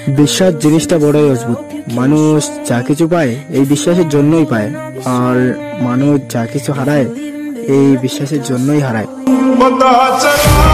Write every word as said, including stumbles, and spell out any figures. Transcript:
বিশ্বাস জিনিসটা বড়ই অদ্ভুত। মানুষ যা কিছু পায় এই বিশ্বাসের জন্যই পায়, আর মানুষ যা কিছু হারায় এই বিশ্বাসের জন্যই হারায়।